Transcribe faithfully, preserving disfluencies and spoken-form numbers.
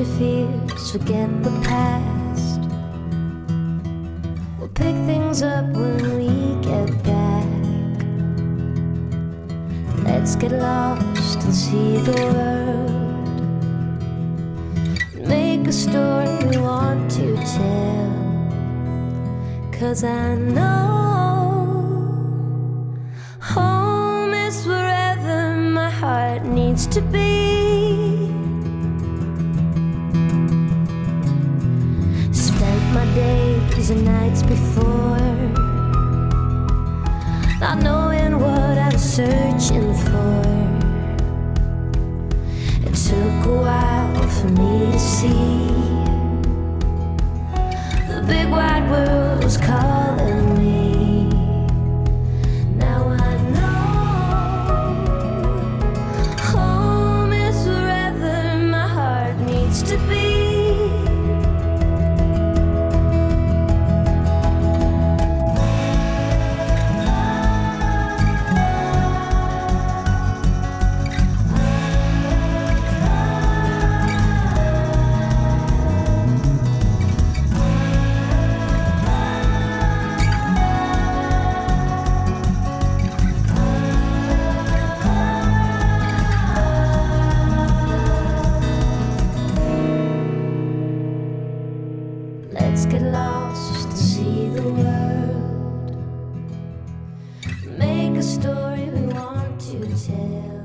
your fears, forget the past. We'll pick things up when we get back. Let's get lost and see the world. Make a story we want to tell. 'Cause I know home is wherever my heart needs to be. Spent my days and nights before, not knowing what I was searching for. It took a while for me to see the big wide world was calling me. Now I know home is wherever my heart needs to be. Let's get lost to see the world. Make a story we want to tell.